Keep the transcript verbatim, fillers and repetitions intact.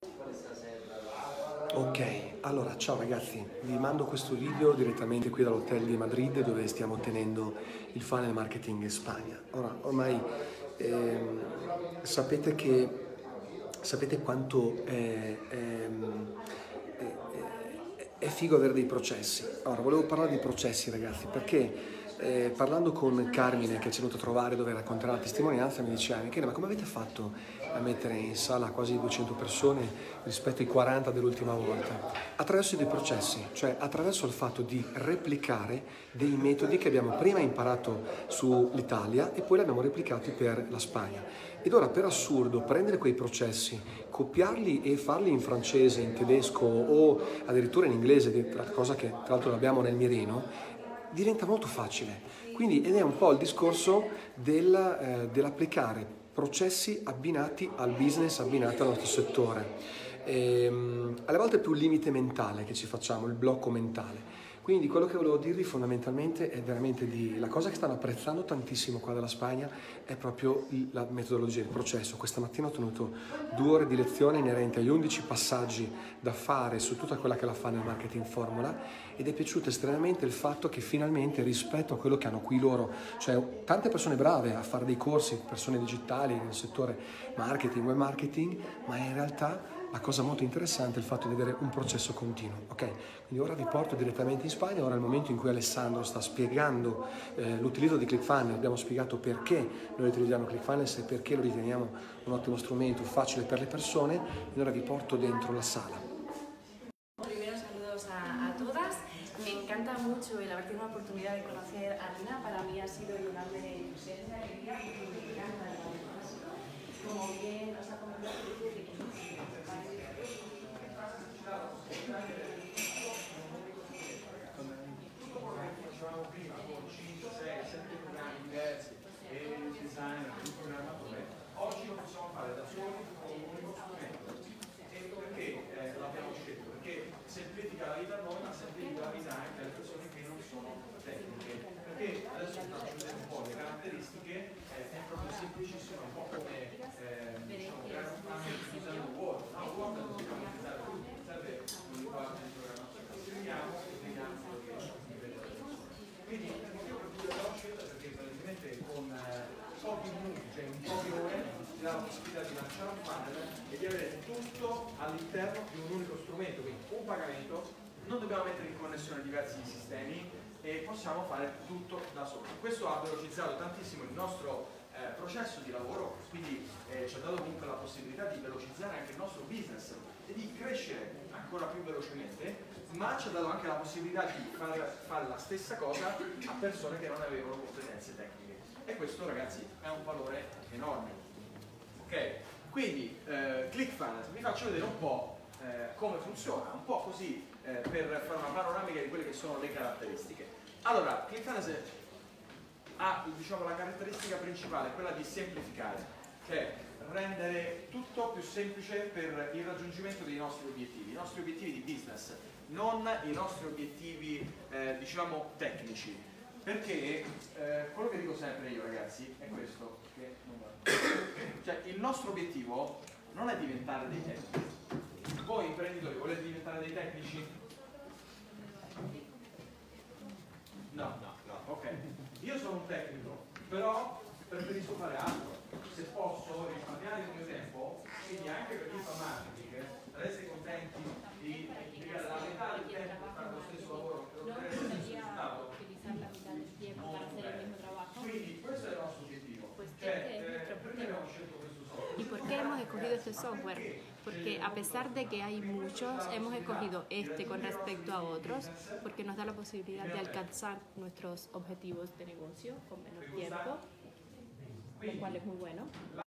Ok, allora ciao ragazzi, vi mando questo video direttamente qui dall'hotel di Madrid dove stiamo tenendo il funnel marketing in Spagna. Ora, ormai ehm, sapete che sapete quanto è, ehm, è, è- è figo avere dei processi. Ora, volevo parlare di processi ragazzi perché eh, parlando con Carmine che ci è venuto a trovare dove racconterà la testimonianza mi diceva Michele, ma come avete fatto a mettere in sala quasi duecento persone rispetto ai quaranta dell'ultima volta? Attraverso dei processi, cioè attraverso il fatto di replicare dei metodi che abbiamo prima imparato sull'Italia e poi li abbiamo replicati per la Spagna. Ed ora per assurdo prendere quei processi, copiarli e farli in francese, in tedesco o addirittura in inglese, cosa che tra l'altro abbiamo nel mirino, diventa molto facile. Quindi, ed è un po' il discorso del, eh, dell'applicare processi abbinati al business, abbinati al nostro settore. Ehm, alle volte è più il limite mentale che ci facciamo, il blocco mentale. Quindi quello che volevo dirvi fondamentalmente è veramente di la cosa che stanno apprezzando tantissimo qua dalla Spagna è proprio la metodologia, il processo. Questa mattina ho tenuto due ore di lezione inerente agli undici passaggi da fare su tutta quella che è la funnel marketing formula ed è piaciuto estremamente il fatto che finalmente rispetto a quello che hanno qui loro, cioè tante persone brave a fare dei corsi, persone digitali nel settore marketing, web marketing, ma in realtà la cosa molto interessante è il fatto di avere un processo continuo, ok? Quindi ora vi porto direttamente in Spagna, ora è il momento in cui Alessandro sta spiegando eh, l'utilizzo di ClickFunnels, abbiamo spiegato perché noi utilizziamo ClickFunnels e perché lo riteniamo un ottimo strumento, facile per le persone, e ora vi porto dentro la sala. Primero saludos a, a todas, me encanta mucho el haber tenido la oportunidad de conocer a Lina, para mí ha sido llenarme de ilusión y de alegría porque me encanta el baloncesto. Como bien os ha comentado, desde pequeñísimo. Facevamo prima con cinque, sei, sette programmi diversi e il designer, il programmatore, oggi lo possiamo fare da soli con un unico strumento. E perché eh, l'abbiamo scelto? Perché semplifica la vita a noi, ma semplifica la vita anche alle persone che non sono tecniche. Perché adesso vi faccio vedere un po' le caratteristiche, eh, è proprio semplicissimo, un po' come eh, diciamo, creare un funnel utilizzando Word. No, Word non si può utilizzare tutti, serve un linguaggio di programmazione. Scriviamo e vediamo quello che vedete. Quindi il motivo per cui l'abbiamo scelta è perché praticamente con eh, pochi minuti, cioè in poche ore, ti dà la possibilità di lanciare un funnel e di avere tutto all'interno di un unico strumento, quindi un pagamento, non dobbiamo mettere in connessione diversi sistemi e possiamo fare tutto da soli. Questo ha velocizzato tantissimo il nostro eh, processo di lavoro, quindi eh, ci ha dato comunque la possibilità di velocizzare anche il nostro business e di crescere ancora più velocemente, ma ci ha dato anche la possibilità di far, fare la stessa cosa a persone che non avevano competenze tecniche. E questo ragazzi è un valore enorme. Ok? Quindi eh, ClickFunnels, vi faccio vedere un po' eh, come funziona, un po' così eh, per fare una panoramica di quelle che sono le caratteristiche. Allora, ClickFunnels ha diciamo, la caratteristica principale, quella di semplificare, cioè rendere tutto più semplice per il raggiungimento dei nostri obiettivi, i nostri obiettivi di business, non i nostri obiettivi eh, diciamo tecnici, perché eh, quello che dico sempre io ragazzi è questo, che non va. Cioè il nostro obiettivo non è diventare dei tecnici. Voi imprenditori volete diventare dei tecnici? No, no, no, ok. Io sono un tecnico, però preferisco fare altro. Se posso risparmiare il mio tempo, quindi anche per chi fa marketing, resti contenti di impiegare la metà del tempo per fare lo stesso lavoro che ottenere lo stesso risultato. Quindi questo è il nostro obiettivo. Cioè, eh, perché abbiamo scelto questo software? ¿Y por qué hemos escogido este software? Porque a pesar de que hay muchos, hemos escogido este con respecto a otros, porque nos da la posibilidad de alcanzar nuestros objetivos de negocio con menos tiempo, lo cual es muy bueno.